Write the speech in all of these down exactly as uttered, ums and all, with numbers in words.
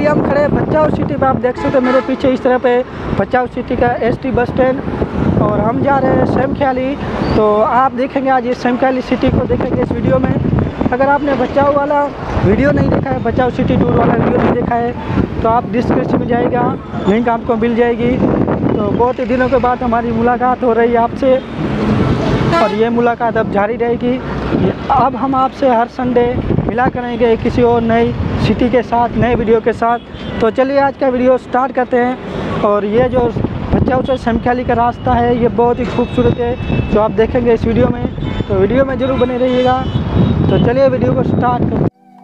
हम खड़े भचाऊ सिटी पे, आप देख सकते हो मेरे पीछे इस तरह पे भचाऊ सिटी का एसटी बस स्टैंड, और हम जा रहे हैं सेमख्याली। तो आप देखेंगे आज ये सेमख्याली सिटी को देखेंगे इस वीडियो में। अगर आपने भचाऊ वाला वीडियो नहीं देखा है, भचाऊ सिटी टूर वाला वीडियो नहीं देखा है, तो आप डिस्क्रिप्शन में जाएगा, लिंक आपको मिल जाएगी। तो बहुत ही दिनों के बाद हमारी मुलाकात हो रही है आपसे, और ये मुलाकात अब जारी रहेगी। अब हम आपसे हर संडे मिला करेंगे किसी और नई सिटी के साथ, नए वीडियो के साथ। तो चलिए आज का वीडियो स्टार्ट करते हैं। और ये जो भचाऊ से सेमख्याली का रास्ता है ये बहुत ही खूबसूरत है, जो आप देखेंगे इस वीडियो में। तो वीडियो में ज़रूर बने रहिएगा। तो चलिए वीडियो को स्टार्ट करते हैं।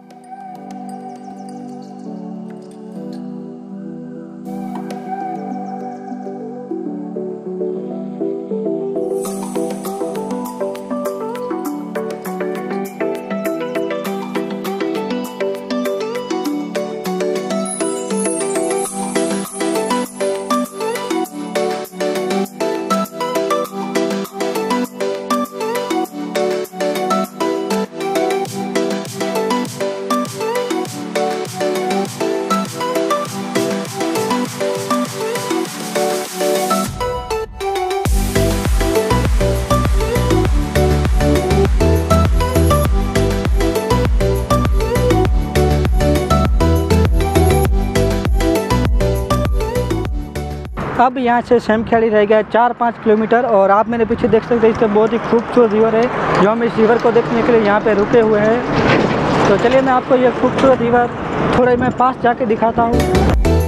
अब यहाँ से सेमख्याली रह गया चार पाँच किलोमीटर, और आप मेरे पीछे देख सकते हैं इसका बहुत ही खूबसूरत रिवर है, जो हम इस रिवर को देखने के लिए यहाँ पे रुके हुए हैं। तो चलिए मैं आपको ये खूबसूरत रिवर थोड़े मैं पास जाके दिखाता हूँ।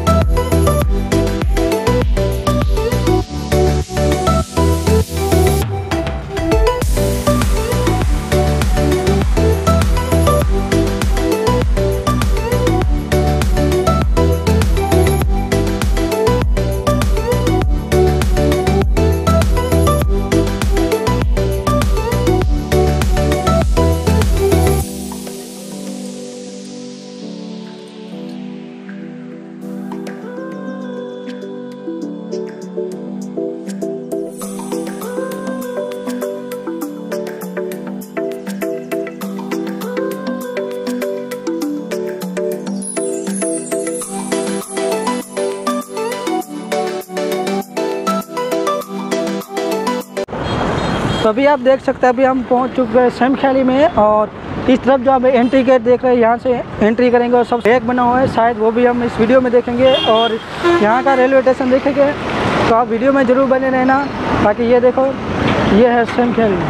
तो अभी आप देख सकते हैं अभी हम पहुंच चुके हैं सेमख्याली में, और इस तरफ जो आप एंट्री गेट देख रहे हैं यहाँ से एंट्री करेंगे, और सब एक बना हुआ है, शायद वो भी हम इस वीडियो में देखेंगे। और यहाँ का रेलवे स्टेशन देखेंगे, तो आप वीडियो में ज़रूर बने रहना। बाकी ये देखो, ये है सेमख्याली।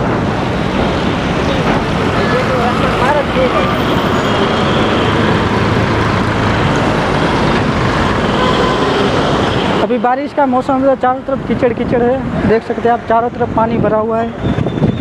अभी बारिश का मौसम है, चारों तरफ कीचड़ कीचड़ है, देख सकते हैं आप, चारों तरफ पानी भरा हुआ है।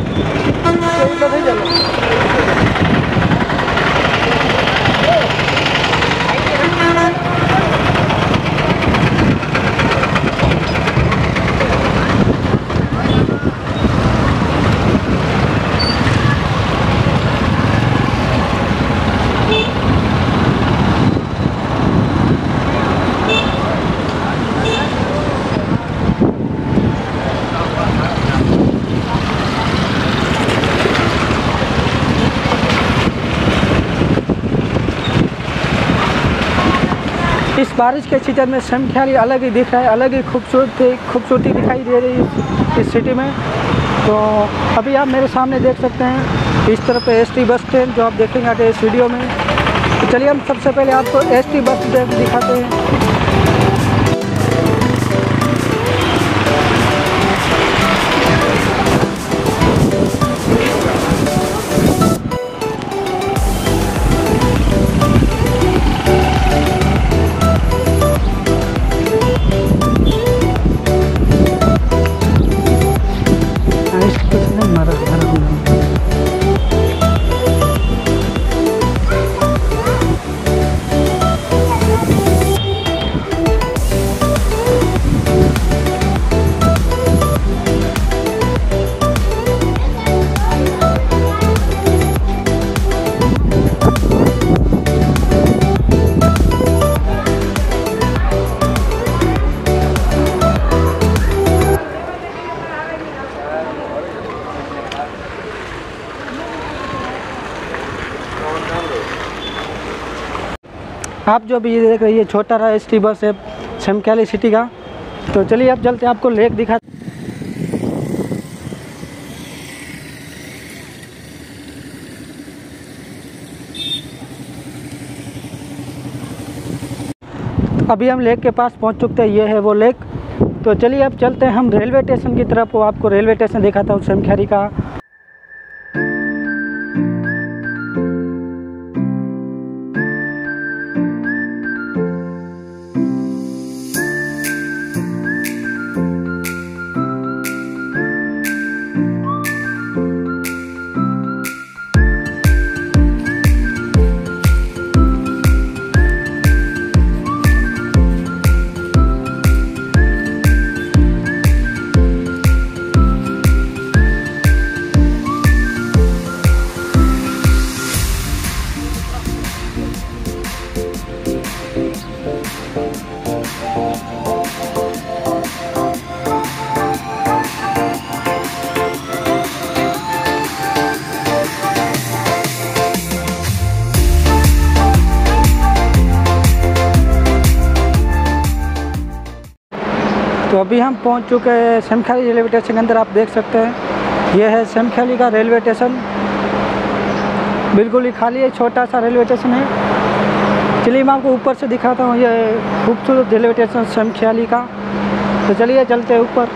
इस बारिश के सीजन में सेमख्याली अलग ही दिख रहा है, अलग ही खूबसूरत खूबसूरती दिखाई दे रही है इस सिटी में। तो अभी आप मेरे सामने देख सकते हैं इस तरफ एसटी बस स्टैंड, जो आप देखेंगे आगे इस वीडियो में। तो चलिए हम सबसे पहले आपको एसटी बस स्टैंड दिखाते हैं। आप जो भी ये देख रही है छोटा सा एस टी बस है समख्याली सिटी का। तो चलिए अब चलते हैं, आपको लेक दिखा। अभी हम लेक के पास पहुंच चुके हैं, ये है वो लेक। तो चलिए अब चलते हैं हम रेलवे स्टेशन की तरफ। वो आपको रेलवे स्टेशन दिखाता हूँ समख्याली का। तो अभी हम पहुंच चुके हैं समख्याली रेलवे स्टेशन के अंदर। आप देख सकते हैं यह है समख्याली का रेलवे स्टेशन, बिल्कुल ही खाली है, छोटा सा रेलवे स्टेशन है। चलिए मैं आपको ऊपर से दिखाता हूँ ये खूबसूरत रेलवे स्टेशन समख्याली का। तो चलिए चलते हैं ऊपर।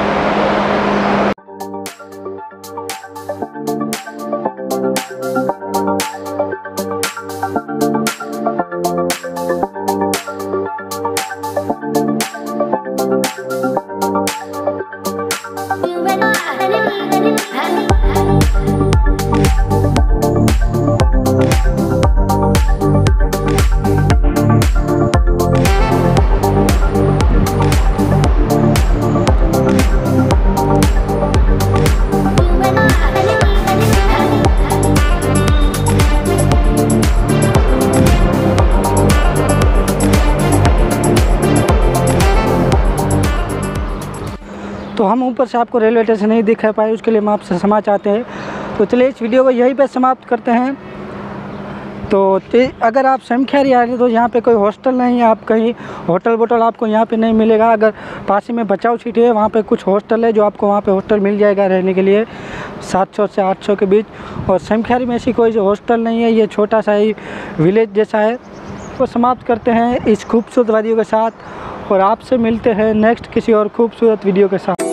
तो हम ऊपर से आपको रेलवे स्टेशन नहीं दिखा पाए, उसके लिए हम आपसे क्षमा चाहते हैं। तो चलिए इस वीडियो को यहीं पे समाप्त करते हैं। तो अगर आप समख्याली आ रहे तो यहाँ पे कोई हॉस्टल नहीं है, आप कहीं होटल वोटल आपको यहाँ पे नहीं मिलेगा। अगर पास ही में बचाव सिटी है, वहाँ पे कुछ हॉस्टल है जो आपको वहाँ पे हॉस्टल मिल जाएगा रहने के लिए सात सौ से आठ सौ के बीच। और समख्याली में ऐसी कोई हॉस्टल नहीं है, ये छोटा सा ही विलेज जैसा है। तो समाप्त करते हैं इस खूबसूरत वीडियो के साथ और आपसे मिलते हैं नेक्स्ट किसी और खूबसूरत वीडियो के साथ।